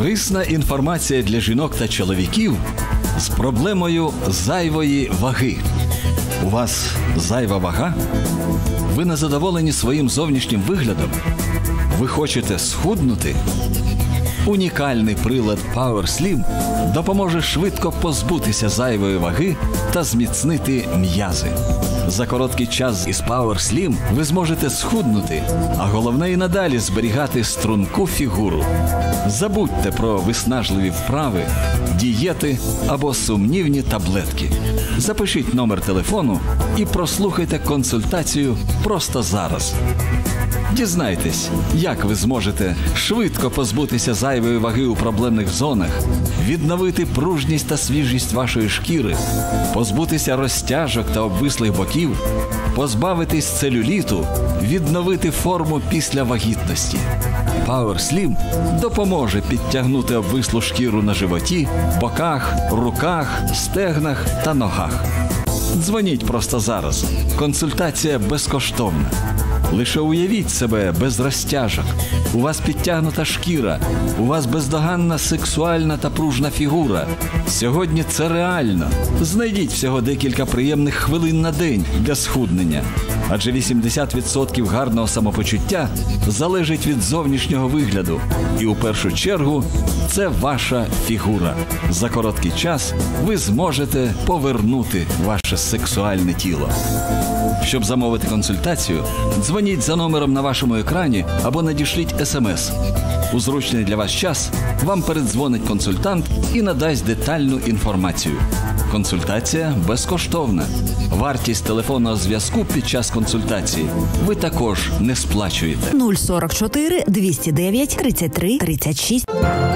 Корисна інформація для жінок та чоловіків з проблемою зайвої ваги. У вас зайва вага? Ви незадоволені своїм зовнішнім виглядом? Ви хочете схуднути? Унікальний прилад Power Slim допоможе швидко позбутися зайвої ваги та зміцнити м'язи. За короткий час із Power Slim ви зможете схуднути, а головне і надалі зберігати струнку фігуру. Забудьте про виснажливі вправи, дієти або сумнівні таблетки. Запишіть номер телефону і прослухайте консультацію просто зараз. Дізнайтесь, як ви зможете швидко позбутися зайвої ваги у проблемних зонах, відновити пружність та свіжість вашої шкіри, позбутися розтяжок та обвислих боків, позбавитись целюліту, відновити форму після вагітності. Power Slim допоможе підтягнути обвислу шкіру на животі, боках, руках, стегнах та ногах. Дзвоніть просто зараз. Консультація безкоштовна. Лише уявіть себе без розтяжок. У вас підтягнута шкіра, у вас бездоганна сексуальна та пружна фігура. Сьогодні це реально. Знайдіть всього декілька приємних хвилин на день для схуднення. Адже 80% гарного самопочуття залежить від зовнішнього вигляду. І у першу чергу це ваша фігура. За короткий час ви зможете повернути ваше сексуальне тіло. Щоб замовити консультацію, дзвоніть за номером на вашому екрані або надішліть СМС. У зручний для вас час вам передзвонить консультант і надасть детальну інформацію. Консультація безкоштовна. Вартість телефонного зв'язку під час консультації ви також не сплачуєте. 044 209 33 36.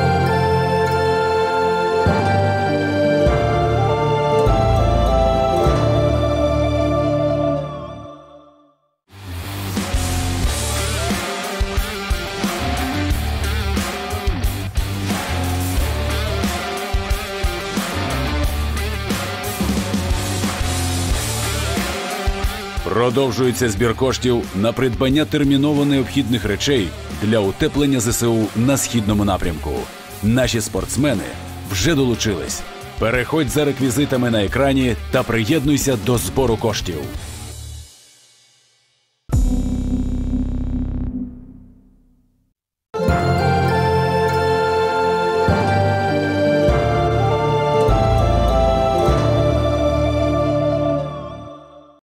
Продовжується збір коштів на придбання терміново необхідних речей для утеплення ЗСУ на східному напрямку. Наші спортсмени вже долучились. Переходь за реквізитами на екрані та приєднуйся до збору коштів.